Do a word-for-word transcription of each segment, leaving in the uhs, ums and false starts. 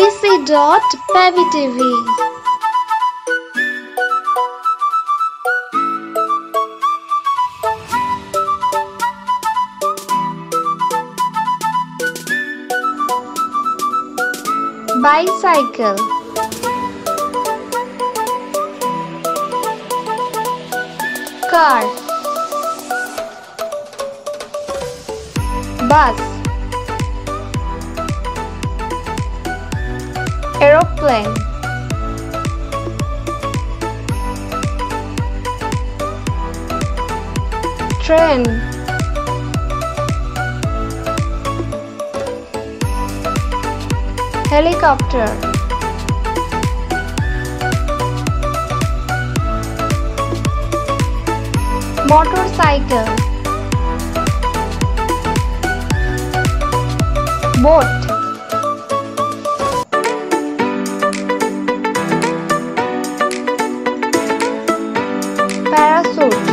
A B C.Baby T V. Bicycle, car, bus, aeroplane, train, helicopter, motorcycle, boat, parachute.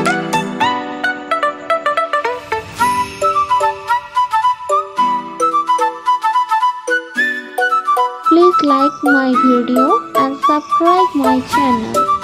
Please like my video and subscribe my channel.